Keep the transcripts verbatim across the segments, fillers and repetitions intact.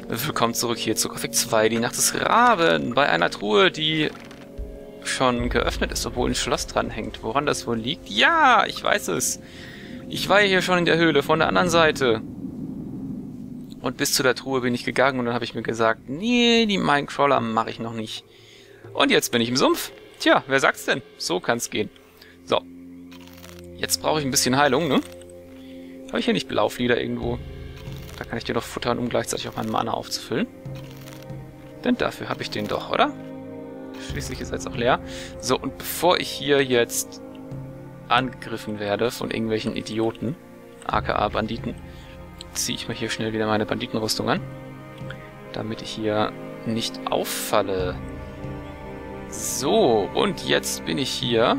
Willkommen zurück hier zu Gothic zwei, die Nacht des Raben, bei einer Truhe, die schon geöffnet ist, obwohl ein Schloss dran hängt. Woran das wohl liegt? Ja, ich weiß es. Ich war hier schon in der Höhle, von der anderen Seite. Und bis zu der Truhe bin ich gegangen und dann habe ich mir gesagt, nee, die Minecrawler mache ich noch nicht. Und jetzt bin ich im Sumpf. Tja, wer sagt's denn? So kann's gehen. So. Jetzt brauche ich ein bisschen Heilung, ne? Habe ich hier nicht Blauflieder irgendwo? Da kann ich dir doch futtern, um gleichzeitig auch meinen Mana aufzufüllen. Denn dafür habe ich den doch, oder? Schließlich ist er jetzt auch leer. So, und bevor ich hier jetzt angegriffen werde von irgendwelchen Idioten, aka Banditen, ziehe ich mir hier schnell wieder meine Banditenrüstung an, damit ich hier nicht auffalle. So, und jetzt bin ich hier.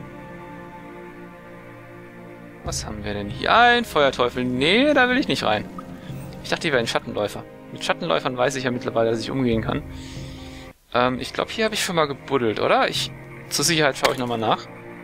Was haben wir denn hier? Ein Feuerteufel. Nee, da will ich nicht rein. Ich dachte, die wären Schattenläufer. Mit Schattenläufern weiß ich ja mittlerweile, dass ich umgehen kann. Ähm, ich glaube, hier habe ich schon mal gebuddelt, oder? Ich, zur Sicherheit schaue ich nochmal nach.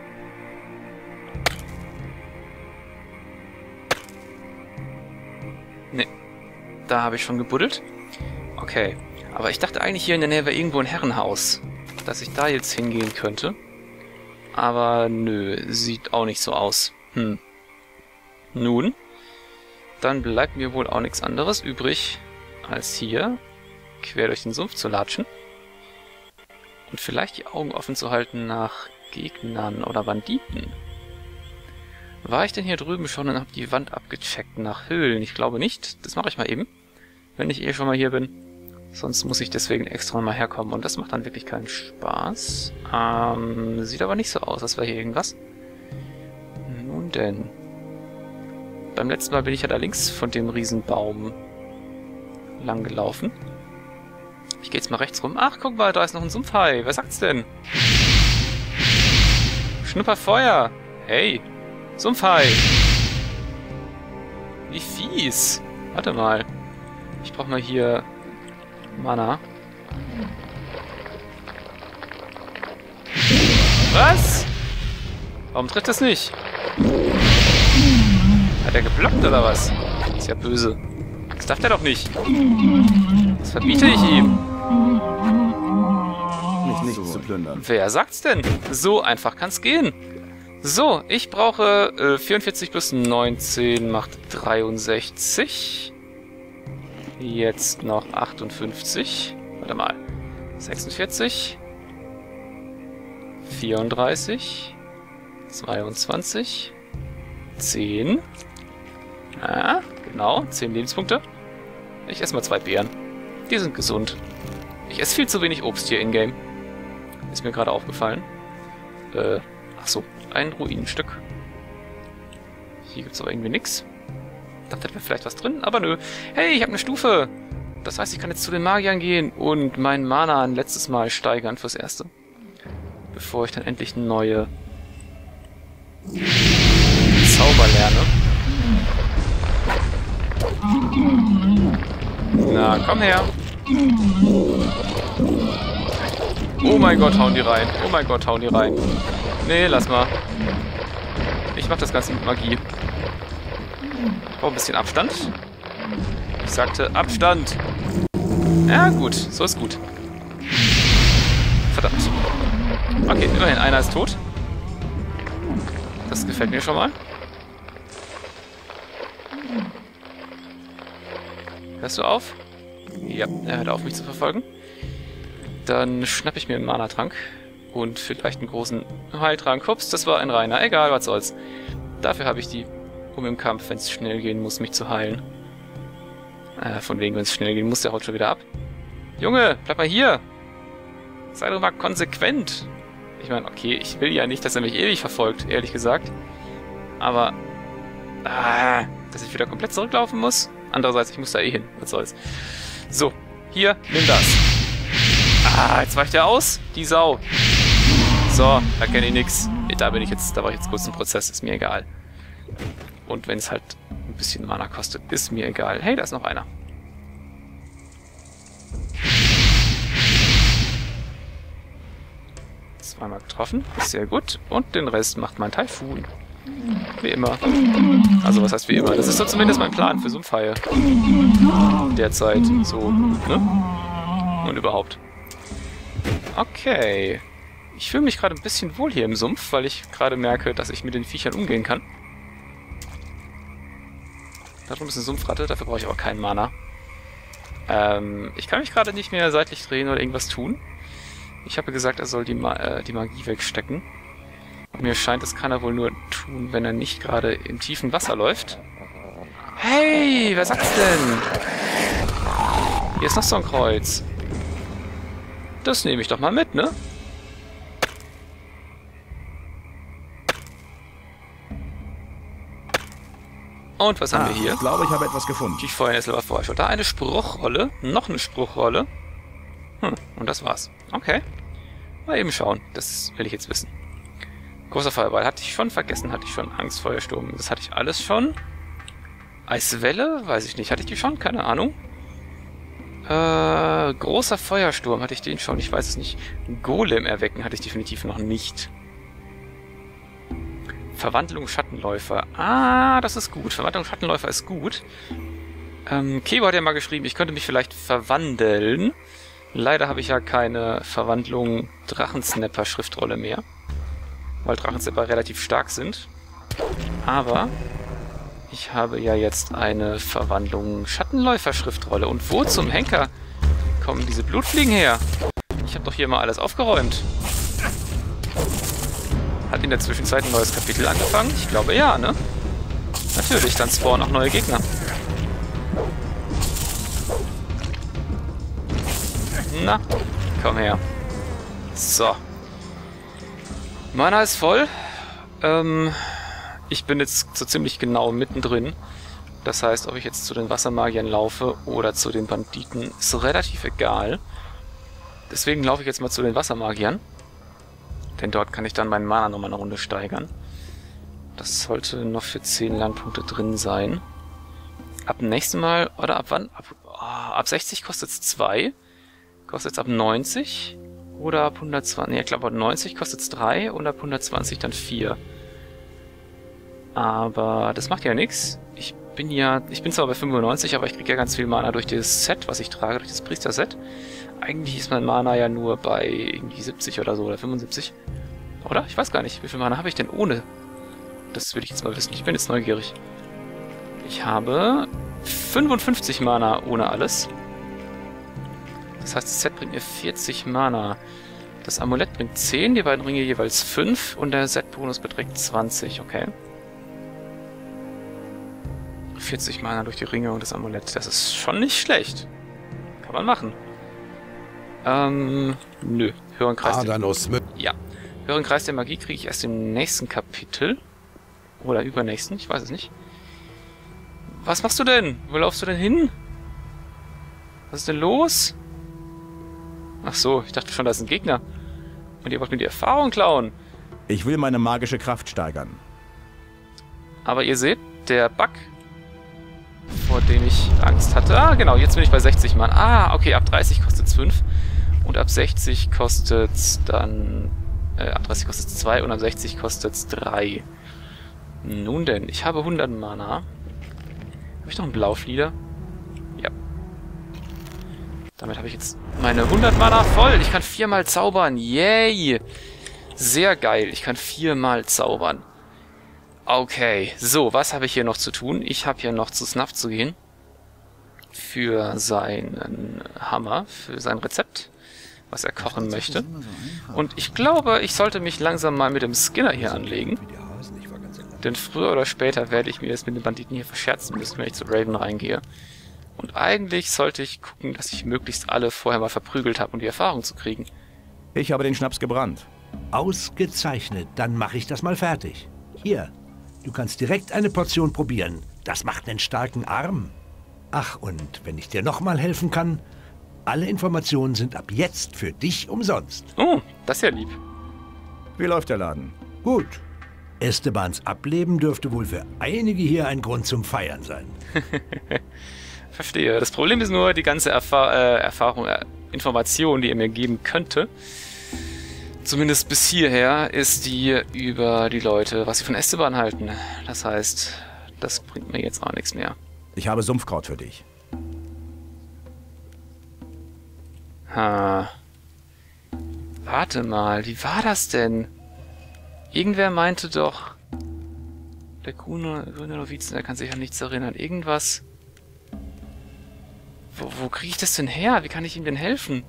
Nee, da habe ich schon gebuddelt. Okay, aber ich dachte eigentlich, hier in der Nähe wäre irgendwo ein Herrenhaus, dass ich da jetzt hingehen könnte. Aber nö, sieht auch nicht so aus. Hm. Nun, dann bleibt mir wohl auch nichts anderes übrig, als hier quer durch den Sumpf zu latschen und vielleicht die Augen offen zu halten nach Gegnern oder Banditen. War ich denn hier drüben schon und habe die Wand abgecheckt nach Höhlen? Ich glaube nicht. Das mache ich mal eben, wenn ich eh schon mal hier bin. Sonst muss ich deswegen extra mal herkommen und das macht dann wirklich keinen Spaß. Ähm, sieht aber nicht so aus, als wäre hier irgendwas. Nun denn. Beim letzten Mal bin ich ja da links von dem Riesenbaum lang gelaufen. Ich gehe jetzt mal rechts rum. Ach, guck mal, da ist noch ein Sumpfhai. Wer sagt's denn? Schnupperfeuer. Hey, Sumpfhai. Wie fies. Warte mal. Ich brauche mal hier Mana. Was? Warum trifft das nicht? Hat er geblockt oder was? Ist ja böse. Das darf der doch nicht. Das verbiete ich ihm. Nicht nichts zu plündern. Wer sagt's denn? So einfach kann's gehen. So, ich brauche äh, vierundvierzig plus neunzehn macht dreiundsechzig. Jetzt noch achtundfünfzig. Warte mal. sechsundvierzig. vierunddreißig. zweiundzwanzig. zehn. Ja, genau. zehn Lebenspunkte. Ich esse mal zwei Beeren. Die sind gesund. Ich esse viel zu wenig Obst hier in-game. Ist mir gerade aufgefallen. Äh, ach so. Ein Ruinenstück. Hier gibt's aber irgendwie nichts. Ich dachte, da wäre vielleicht was drin, aber nö. Hey, ich habe eine Stufe. Das heißt, ich kann jetzt zu den Magiern gehen und meinen Mana ein letztes Mal steigern fürs Erste. Bevor ich dann endlich eine neue Zauber lerne. Na, komm her. Oh mein Gott, hauen die rein. Oh mein Gott, hauen die rein. Nee, lass mal. Ich mach das Ganze mit Magie. Ich brauche ein bisschen Abstand. Ich sagte Abstand. Ja, gut. So ist gut. Verdammt. Okay, immerhin einer ist tot. Das gefällt mir schon mal. Hörst du auf? Ja, er hört auf, mich zu verfolgen. Dann schnappe ich mir einen Mana-Trank. Und vielleicht einen großen Heiltrank. Ups, das war ein reiner. Egal, was soll's. Dafür habe ich die, um im Kampf, wenn es schnell gehen muss, mich zu heilen. Äh, von wegen, wenn es schnell gehen muss, der haut schon wieder ab. Junge, bleib mal hier! Sei doch mal konsequent! Ich meine, okay, ich will ja nicht, dass er mich ewig verfolgt, ehrlich gesagt. Aber, ah, dass ich wieder komplett zurücklaufen muss? Andererseits, ich muss da eh hin. Was soll's. So, hier, nimm das. Ah, jetzt weicht er aus. Die Sau. So, da kenne ich nix. Da bin ich jetzt, da war ich jetzt kurz im Prozess, ist mir egal. Und wenn es halt ein bisschen Mana kostet, ist mir egal. Hey, da ist noch einer. Zweimal getroffen, ist sehr gut. Und den Rest macht mein Taifun. Wie immer. Also was heißt wie immer? Das ist so zumindest mein Plan für Sumpfhaie. Derzeit. So, ne? Und überhaupt. Okay. Ich fühle mich gerade ein bisschen wohl hier im Sumpf, weil ich gerade merke, dass ich mit den Viechern umgehen kann. Da drüben ist eine Sumpfratte, dafür brauche ich aber keinen Mana. Ähm, ich kann mich gerade nicht mehr seitlich drehen oder irgendwas tun. Ich habe gesagt, er soll die, Ma äh, die Magie wegstecken. Mir scheint, das kann er wohl nur tun, wenn er nicht gerade im tiefen Wasser läuft. Hey, wer sagt's denn? Hier ist noch so ein Kreuz. Das nehme ich doch mal mit, ne? Und was haben ah, wir hier? Ich glaube, ich habe etwas gefunden. Die Feuernessel war vorher schon. Da eine Spruchrolle. Noch eine Spruchrolle. Hm, und das war's. Okay. Mal eben schauen. Das will ich jetzt wissen. Großer Feuerball. Hatte ich schon vergessen. Hatte ich schon Angst, Feuersturm. Das hatte ich alles schon. Eiswelle? Weiß ich nicht. Hatte ich die schon? Keine Ahnung. Äh, großer Feuersturm. Hatte ich den schon? Ich weiß es nicht. Golem erwecken hatte ich definitiv noch nicht. Verwandlung Schattenläufer. Ah, das ist gut. Verwandlung Schattenläufer ist gut. Ähm, Kebo hat ja mal geschrieben, ich könnte mich vielleicht verwandeln. Leider habe ich ja keine Verwandlung Drachensnapper Schriftrolle mehr. Weil Drachensnapper relativ stark sind. Aber ich habe ja jetzt eine Verwandlung Schattenläufer Schriftrolle. Und wo zum Henker kommen diese Blutfliegen her? Ich habe doch hier mal alles aufgeräumt. Hat in der Zwischenzeit ein neues Kapitel angefangen? Ich glaube ja, ne? Natürlich, dann spawnen auch neue Gegner. Na, komm her. So. Mana ist voll. Ähm, ich bin jetzt so ziemlich genau mittendrin. Das heißt, ob ich jetzt zu den Wassermagiern laufe oder zu den Banditen, ist relativ egal. Deswegen laufe ich jetzt mal zu den Wassermagiern. Denn dort kann ich dann meinen Mana nochmal eine Runde steigern. Das sollte noch für zehn Lernpunkte drin sein. Ab dem nächsten Mal, oder ab wann? Ab, oh, ab sechzig kostet es zwei. Kostet es ab neunzig. Oder ab hundertzwanzig. Ne, ich glaube ab neunzig kostet es drei und ab hundertzwanzig dann vier. Aber das macht ja nichts. Ich bin ja, ich bin zwar bei fünfundneunzig, aber ich kriege ja ganz viel Mana durch das Set, was ich trage, durch das Priester-Set. Eigentlich ist mein Mana ja nur bei irgendwie siebzig oder so, oder fünfundsiebzig. Oder? Ich weiß gar nicht, wie viel Mana habe ich denn ohne? Das will ich jetzt mal wissen. Ich bin jetzt neugierig. Ich habe fünfundfünfzig Mana ohne alles. Das heißt, das Set bringt mir vierzig Mana. Das Amulett bringt zehn, die beiden Ringe jeweils fünf und der Set-Bonus beträgt zwanzig, okay. vierzig Mana durch die Ringe und das Amulett. Das ist schon nicht schlecht. Kann man machen. Ähm, nö. Höheren Kreis der Magie. Ja. Höheren Kreis der Magie kriege ich erst im nächsten Kapitel. Oder übernächsten, ich weiß es nicht. Was machst du denn? Wo laufst du denn hin? Was ist denn los? Ach so, ich dachte schon, da ist ein Gegner. Und ihr wollt mir die Erfahrung klauen. Ich will meine magische Kraft steigern. Aber ihr seht, der Bug, vor dem ich Angst hatte. Ah, genau, jetzt bin ich bei sechzig Mann. Ah, okay, ab dreißig kostet es fünf. Und ab sechzig kostet es dann... Äh, ab dreißig kostet es zwei und ab sechzig kostet es drei. Nun denn, ich habe hundert Mana. Habe ich noch einen Blauflieder? Ja. Damit habe ich jetzt meine hundert Mana voll. Ich kann viermal zaubern. Yay! Sehr geil. Ich kann viermal zaubern. Okay. So, was habe ich hier noch zu tun? Ich habe hier noch zu Snuff zu gehen. Für seinen Hammer. Für sein Rezept. Was er kochen möchte. Und ich glaube, ich sollte mich langsam mal mit dem Skinner hier anlegen. Denn früher oder später werde ich mir das mit den Banditen hier verscherzen müssen, wenn ich zu Raven reingehe. Und eigentlich sollte ich gucken, dass ich möglichst alle vorher mal verprügelt habe, um die Erfahrung zu kriegen. Ich habe den Schnaps gebrannt. Ausgezeichnet, dann mache ich das mal fertig. Hier, du kannst direkt eine Portion probieren. Das macht einen starken Arm. Ach, und wenn ich dir nochmal helfen kann, alle Informationen sind ab jetzt für dich umsonst. Oh, das ist ja lieb. Wie läuft der Laden? Gut. Estebans Ableben dürfte wohl für einige hier ein Grund zum Feiern sein. Verstehe. Das Problem ist nur, die ganze Erfa äh, Erfahrung, äh, Information, die er mir geben könnte, Zumindest bis hierher ist die über die Leute, was sie von Esteban halten. Das heißt, das bringt mir jetzt auch nichts mehr. Ich habe Sumpfkraut für dich. Ha. Warte mal, wie war das denn? Irgendwer meinte doch... Der grüne, grüne Novizen, der kann sich an nichts erinnern. Irgendwas... Wo, wo kriege ich das denn her? Wie kann ich ihm denn helfen?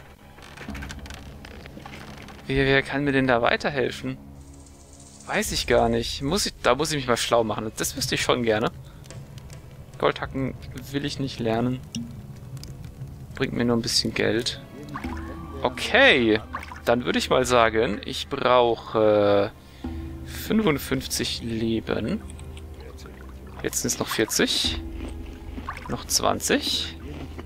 Wer, wer kann mir denn da weiterhelfen? Weiß ich gar nicht. Muss ich, da muss ich mich mal schlau machen. Das wüsste ich schon gerne. Goldhacken will ich nicht lernen. Bringt mir nur ein bisschen Geld. Okay. Dann würde ich mal sagen, ich brauche fünfundfünfzig Leben. Jetzt sind es noch vierzig. Noch zwanzig.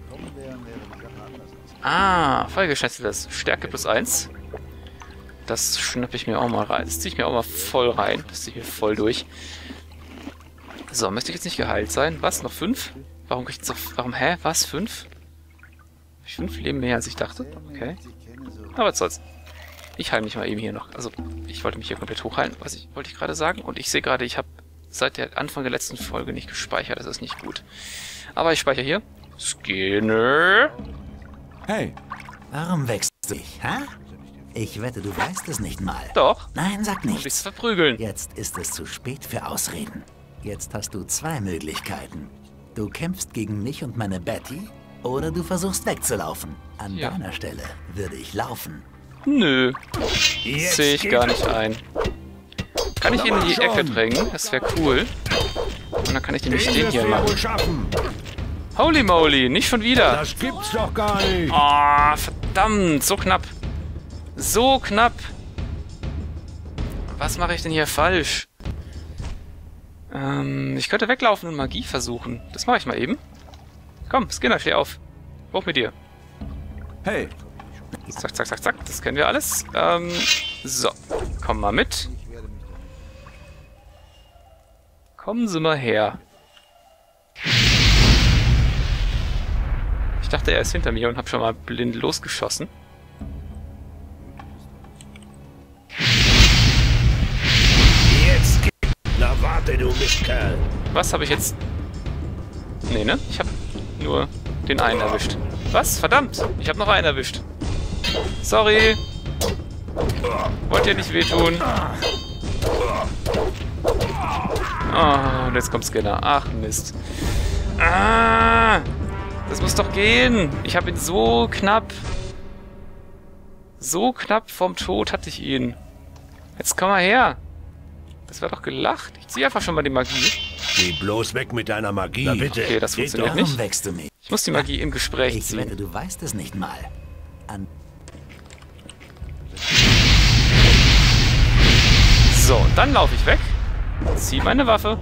Ah, vollgeschätztes. Stärke plus eins. Das schnappe ich mir auch mal rein. Das ziehe ich mir auch mal voll rein. Das ziehe ich mir voll durch. So, müsste ich jetzt nicht geheilt sein? Was? Noch fünf? Warum krieg ich jetzt auf... Warum? Hä? Was? Fünf? Hab ich fünf Leben mehr, als ich dachte? Okay. Aber was soll's. Ich heile mich mal eben hier noch. Also, ich wollte mich hier komplett hochheilen. Was ich, wollte ich gerade sagen? Und ich sehe gerade, ich habe seit der Anfang der letzten Folge nicht gespeichert. Das ist nicht gut. Aber ich speichere hier. Skinner. Hey. Warum wächst du dich, hä? Ich wette, du weißt es nicht mal. Doch. Nein, sag Um dich nichts. zu verprügeln. Jetzt ist es zu spät für Ausreden. Jetzt hast du zwei Möglichkeiten. Du kämpfst gegen mich und meine Betty, oder du versuchst wegzulaufen. An Ja. deiner Stelle würde ich laufen. Nö. Jetzt Sehe ich geht gar nicht ein. Kann ich ihn in die schon. Ecke drängen? Das wäre cool. Und dann kann ich nämlich den wirst hier du ja machen. wohl schaffen. Holy moly, nicht schon wieder. Das gibt's doch gar nicht. Ah, verdammt, so knapp. So knapp. Was mache ich denn hier falsch? Ähm, ich könnte weglaufen und Magie versuchen. Das mache ich mal eben. Komm, Skinner, steh auf. Hoch mit dir. Hey. Zack, zack, zack, zack. Das kennen wir alles. Ähm, so. Komm mal mit. Kommen Sie mal her. Ich dachte, er ist hinter mir und habe schon mal blind losgeschossen. Jetzt geht. Na warte, du Mistkerl. Was habe ich jetzt... Nee, ne? Ich habe nur den einen erwischt. Was? Verdammt! Ich habe noch einen erwischt. Sorry. Wollt ihr nicht wehtun? Oh, und jetzt kommt Skinner. Ach, Mist. Ah! Das muss doch gehen. Ich habe ihn so knapp... So knapp vom Tod hatte ich ihn. Jetzt komm mal her. Das war doch gelacht. Ich ziehe einfach schon mal die Magie. Geh bloß weg mit deiner Magie. Na bitte. Okay, das Geht funktioniert doch. nicht. Warum wächst du mich? Ich muss die Magie im Gespräch Ich wette, ziehen. du weißt es nicht mal. An So, dann laufe ich weg. Ziehe meine Waffe.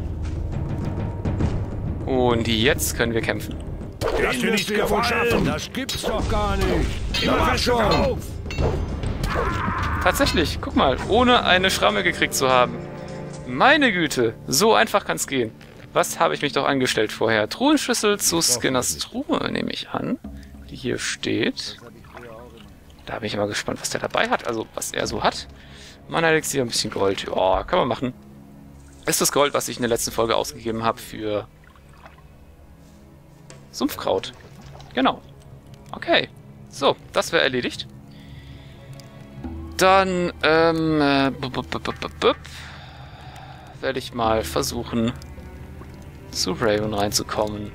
Und jetzt können wir kämpfen. Lass dir nicht gefallen. Das gibt's doch gar nicht. Na mach schon. Tatsächlich, guck mal, ohne eine Schramme gekriegt zu haben. Meine Güte, so einfach kann's gehen. Was habe ich mich doch angestellt vorher? Truhenschlüssel zu Skinners Truhe, nehme ich an. Die hier steht. Da bin ich mal gespannt, was der dabei hat. Also, was er so hat. Mana-Elixier, ein bisschen Gold. Ja, kann man machen. Ist das Gold, was ich in der letzten Folge ausgegeben habe für Sumpfkraut. Genau. Okay. So, das wäre erledigt. Dann, ähm, äh, bup, bup, bup, bup, bup, werde ich mal versuchen, zu Raven reinzukommen.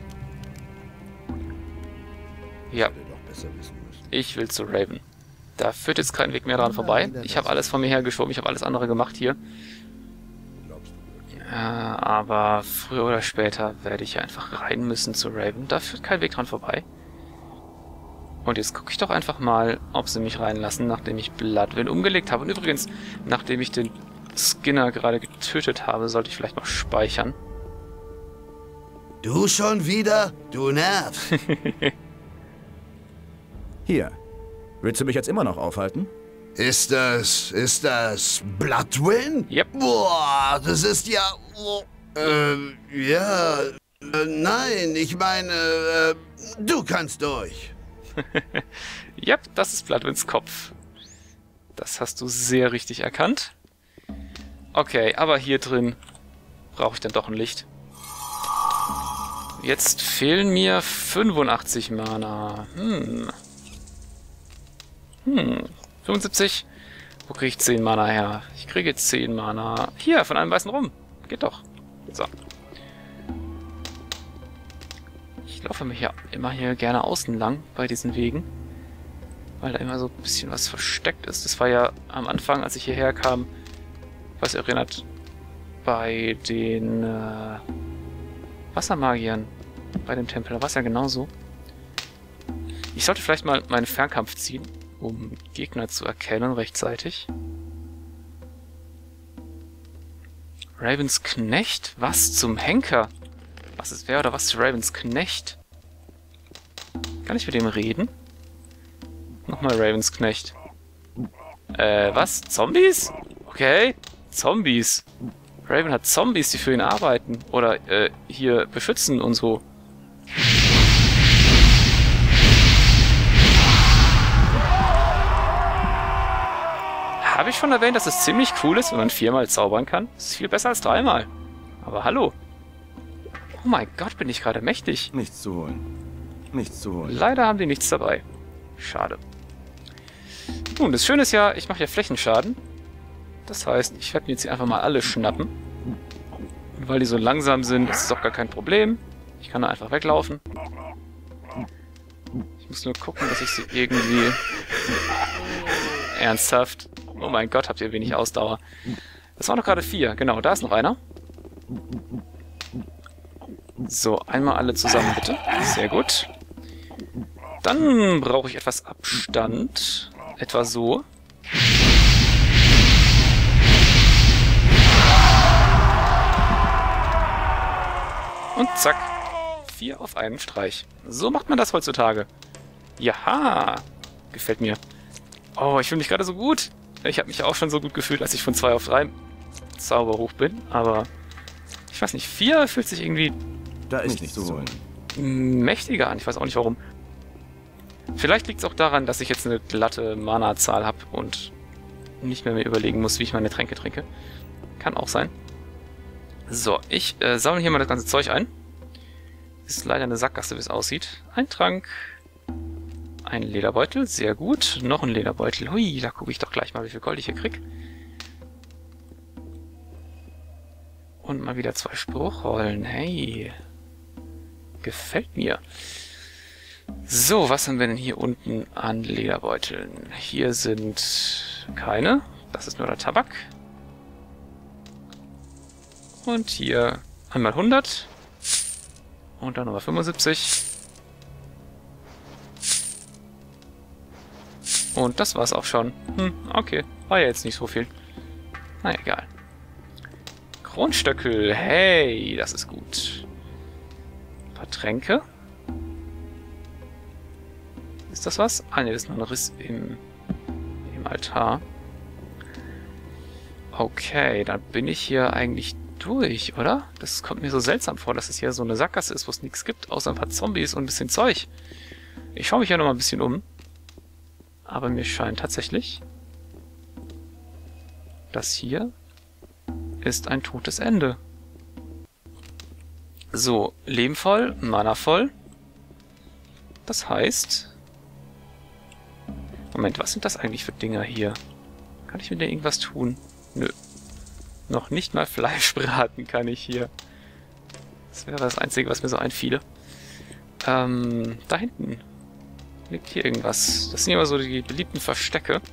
Ja. Ich will zu Raven. Da führt jetzt kein Weg mehr dran vorbei. Ich habe alles von mir hergeschoben, ich habe alles andere gemacht hier. Äh, aber früher oder später werde ich einfach rein müssen zu Raven. Da führt kein Weg dran vorbei. Und jetzt gucke ich doch einfach mal, ob sie mich reinlassen, nachdem ich Bloodwind umgelegt habe. Und übrigens, nachdem ich den Skinner gerade getötet habe, sollte ich vielleicht noch speichern. Du schon wieder? Du nervst. Hier. Willst du mich jetzt immer noch aufhalten? Ist das... ist das Bloodwind? Yep. Boah, das ist ja... Oh, äh, ja... Äh, nein, ich meine... Äh, du kannst durch. Yep, das ist Bloodwinds Kopf. Das hast du sehr richtig erkannt. Okay, aber hier drin brauche ich dann doch ein Licht. Jetzt fehlen mir fünfundachtzig Mana. Hm. Hm. fünfundsiebzig. Wo kriege ich zehn Mana her? Ich kriege zehn Mana. Hier, von einem weißen Rum. Geht doch. So. Ich laufe mir hier immer hier gerne außen lang bei diesen Wegen. Weil da immer so ein bisschen was versteckt ist. Das war ja am Anfang, als ich hierher kam, was ihr erinnert, bei den äh, Wassermagiern, bei dem Tempel. Da war es ja genauso. Ich sollte vielleicht mal meinen Fernkampf ziehen, um Gegner zu erkennen rechtzeitig. Ravens Knecht? Was zum Henker? Was ist wer oder was ist Ravens Knecht? Kann ich mit dem reden? Nochmal Ravens Knecht. Äh, was? Zombies? Okay. Zombies. Raven hat Zombies, die für ihn arbeiten. Oder, äh, hier beschützen und so. Habe ich schon erwähnt, dass es ziemlich cool ist, wenn man viermal zaubern kann? Das ist viel besser als dreimal. Aber hallo. Oh mein Gott, bin ich gerade mächtig. Nichts zu holen. Nichts zu holen. Leider haben die nichts dabei. Schade. Nun, das Schöne ist ja, ich mache ja Flächenschaden. Das heißt, ich werde mir jetzt hier einfach mal alle schnappen. Und weil die so langsam sind, ist es doch gar kein Problem. Ich kann da einfach weglaufen. Ich muss nur gucken, dass ich sie irgendwie... Ernsthaft? Oh mein Gott, habt ihr wenig Ausdauer. Das waren doch gerade vier. Genau, da ist noch einer. So, einmal alle zusammen, bitte. Sehr gut. Dann brauche ich etwas Abstand. Etwa so. Und zack. Vier auf einen Streich. So macht man das heutzutage. Jaha. Gefällt mir. Oh, ich fühle mich gerade so gut. Ich habe mich auch schon so gut gefühlt, als ich von zwei auf drei Zauber hoch bin. Aber ich weiß nicht, vier fühlt sich irgendwie Da ist nichts zu holen. mächtiger an. Ich weiß auch nicht warum. Vielleicht liegt es auch daran, dass ich jetzt eine glatte Mana-Zahl habe und nicht mehr mir überlegen muss, wie ich meine Tränke trinke. Kann auch sein. So, ich äh, sammle hier mal das ganze Zeug ein. Ist leider eine Sackgasse, wie es aussieht. Ein Trank. Ein Lederbeutel, sehr gut. Noch ein Lederbeutel. Hui, da gucke ich doch gleich mal, wie viel Gold ich hier krieg. Und mal wieder zwei Spruchrollen. Hey. Gefällt mir. So, was haben wir denn hier unten an Lederbeuteln? Hier sind keine. Das ist nur der Tabak. Und hier einmal hundert. Und dann nochmal fünfundsiebzig. Und das war's auch schon. Hm, okay. War ja jetzt nicht so viel. Na egal. Kronstöckel. Hey, das ist gut. Ein paar Tränke. Ist das was? Ah ne, das ist noch ein Riss im, im Altar. Okay, dann bin ich hier eigentlich durch, oder? Das kommt mir so seltsam vor, dass es hier so eine Sackgasse ist, wo es nichts gibt, außer ein paar Zombies und ein bisschen Zeug. Ich schaue mich ja noch mal ein bisschen um. Aber mir scheint tatsächlich, das hier ist ein totes Ende. So, Leben voll, Mana voll. Das heißt... Moment, was sind das eigentlich für Dinger hier? Kann ich mit denen irgendwas tun? Nö. Noch nicht mal Fleisch braten kann ich hier. Das wäre das Einzige, was mir so einfiele. Ähm, da hinten liegt hier irgendwas. Das sind immer so die beliebten Verstecke.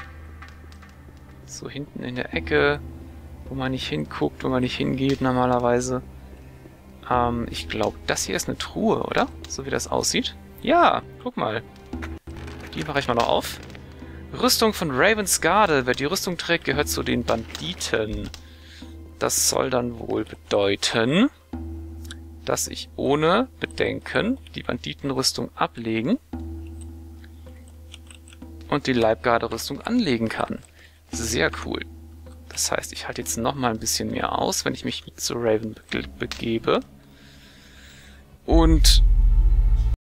So hinten in der Ecke, wo man nicht hinguckt, wo man nicht hingeht normalerweise. Ähm, ich glaube, das hier ist eine Truhe, oder? So wie das aussieht. Ja, guck mal. Die mache ich mal noch auf. Rüstung von Ravens Garde. Wer die Rüstung trägt, gehört zu den Banditen. Das soll dann wohl bedeuten, dass ich ohne Bedenken die Banditenrüstung ablegen und die Leibgarde-Rüstung anlegen kann. Sehr cool. Das heißt, ich halte jetzt noch mal ein bisschen mehr aus, wenn ich mich zu Raven be begebe. Und